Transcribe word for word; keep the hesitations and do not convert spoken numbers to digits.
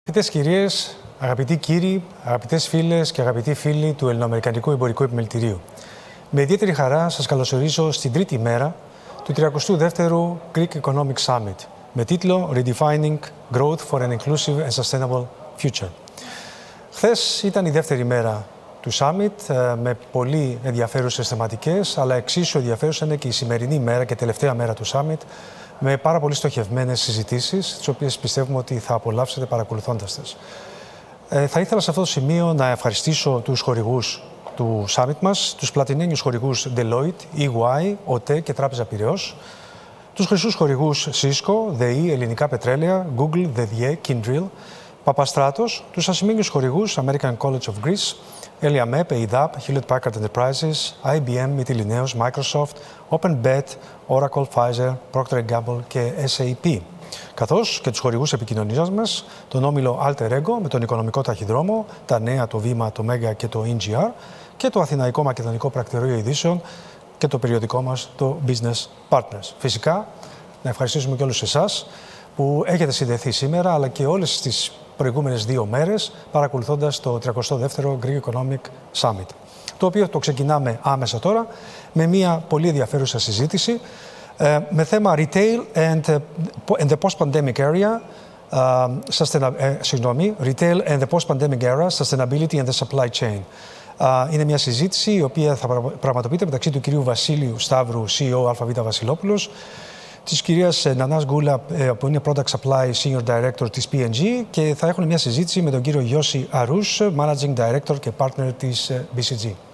Αγαπητές κυρίες, αγαπητοί κύριοι, αγαπητές φίλες και αγαπητοί φίλοι του Ελληνοαμερικανικού Εμπορικού Επιμελητηρίου. Με ιδιαίτερη χαρά σας καλωσορίζω στην τρίτη μέρα του τριακοστού δεύτερου Greek Economic Summit με τίτλο Redefining Growth for an Inclusive and Sustainable Future. Χθες ήταν η δεύτερη μέρα του Summit με πολύ ενδιαφέρουσες θεματικές, αλλά εξίσου ενδιαφέρουσα είναι και η σημερινή μέρα και τελευταία μέρα του Summit με πάρα πολύ στοχευμένες συζητήσεις, τις οποίες πιστεύουμε ότι θα απολαύσετε παρακολουθώντας τις. Ε, θα ήθελα σε αυτό το σημείο να ευχαριστήσω τους χορηγούς του Summit μας, τους πλατινένιους χορηγούς Deloitte, ι γουάι, ΟΤΕ και Τράπεζα Πειραιώς, τους χρυσούς χορηγούς Cisco, ΔΕΗ, Ελληνικά Πετρέλαια, Google, ΔΕΔΙΕ, Kindrill, Παπαστράτος, τους ασημένιους χορηγούς American College of Greece, Eliamep, ΕΙΔΑΠ, Hewlett Packard Enterprises, άι μπι εμ, Mytilineos, Microsoft, OpenBet, Oracle, Pfizer, Procter and Gamble και ες έι πι. Καθώς και τους χορηγούς επικοινωνίας μας, τον όμιλο Alter Ego με τον οικονομικό ταχυδρόμο, τα νέα, το Βήμα, το Μέγα και το ι τζι αρ και το Αθηναϊκό Μακεδονικό Πρακτορείο Ειδήσεων και το περιοδικό μας, το Business Partners. Φυσικά, να ευχαριστήσουμε και όλους εσάς που έχετε συνδεθεί σήμερα, αλλά και όλες τις προηγούμενες δύο μέρες, παρακολουθώντας το τριακοστό δεύτερο Greek Economic Summit, το οποίο το ξεκινάμε άμεσα τώρα με μια πολύ ενδιαφέρουσα συζήτηση ε, με θέμα Retail and, and the Post-Pandemic Area, uh, sustain, ε, συγγνώμη, Retail and the Post-Pandemic Era, Sustainability and the Supply Chain. Uh, είναι μια συζήτηση η οποία θα πραγματοποιείται μεταξύ του κυρίου Βασίλειου Σταύρου, σι ι ο ΑΒ Βασιλόπουλος, της κυρίας Νανάς Γκούλα, που είναι Product Supply Senior Director της πι εν τζι, και θα έχουν μια συζήτηση με τον κύριο Γιώση Αρούς, Managing Director και Partner της μπι σι τζι.